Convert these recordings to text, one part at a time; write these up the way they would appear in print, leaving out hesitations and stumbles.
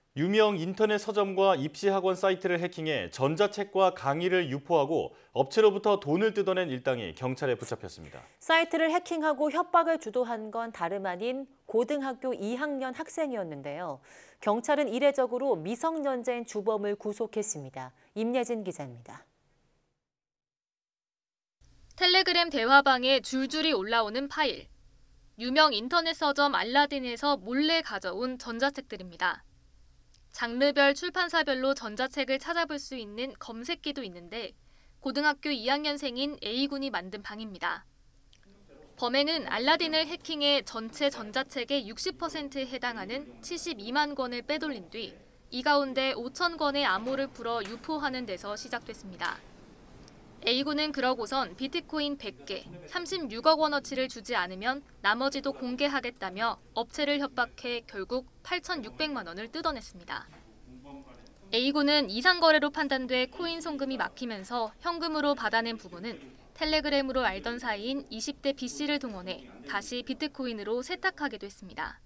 유명 인터넷 서점과 입시학원 사이트를 해킹해 전자책과 강의를 유포하고 업체로부터 돈을 뜯어낸 일당이 경찰에 붙잡혔습니다. 사이트를 해킹하고 협박을 주도한 건 다름 아닌 고등학교 2학년 학생이었는데요. 경찰은 이례적으로 미성년자인 주범을 구속했습니다. 임예진 기자입니다. 텔레그램 대화방에 줄줄이 올라오는 파일. 유명 인터넷 서점 알라딘에서 몰래 가져온 전자책들입니다. 장르별 출판사별로 전자책을 찾아볼 수 있는 검색기도 있는데 고등학교 2학년생인 A군이 만든 방입니다. 범행은 알라딘을 해킹해 전체 전자책의 60%에 해당하는 72만 권을 빼돌린 뒤 이 가운데 5천 권의 암호를 풀어 유포하는 데서 시작됐습니다. A군은 그러고선 비트코인 100개, 36억 원어치를 주지 않으면 나머지도 공개하겠다며 업체를 협박해 결국 8,600만 원을 뜯어냈습니다. A군은 이상거래로 판단돼 코인 송금이 막히면서 현금으로 받아낸 부분은 텔레그램으로 알던 사이인 20대 B씨를 동원해 다시 비트코인으로 세탁하게 됐습니다.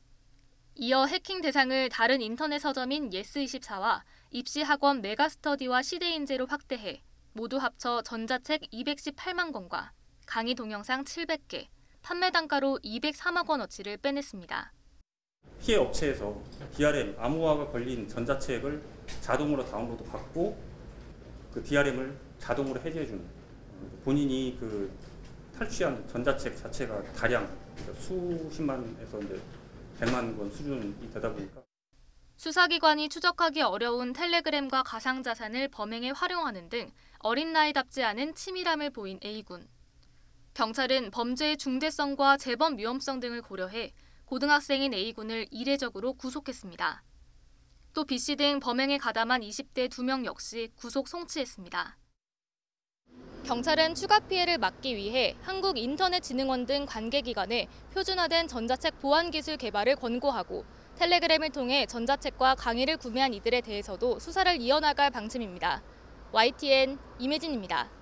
이어 해킹 대상을 다른 인터넷 서점인 예스24와 입시학원 메가스터디와 시대인재로 확대해 모두 합쳐 전자책 218만 권과 강의 동영상 700개, 판매 단가로 203억 원어치를 빼냈습니다. 피해 업체에서 DRM 암호화가 걸린 전자책을 자동으로 다운로드 받고 그 DRM을 자동으로 해제해주는, 본인이 그 탈취한 전자책 자체가 다량 수십만에서 이제 100만 권 수준이 되다 보니까 수사기관이 추적하기 어려운 텔레그램과 가상자산을 범행에 활용하는 등 어린 나이답지 않은 치밀함을 보인 A군. 경찰은 범죄의 중대성과 재범 위험성 등을 고려해 고등학생인 A군을 이례적으로 구속했습니다. 또 B씨 등 범행에 가담한 20대 2명 역시 구속 송치했습니다. 경찰은 추가 피해를 막기 위해 한국인터넷진흥원 등 관계기관에 표준화된 전자책 보안 기술 개발을 권고하고 텔레그램을 통해 전자책과 강의를 구매한 이들에 대해서도 수사를 이어나갈 방침입니다. YTN 임혜진입니다.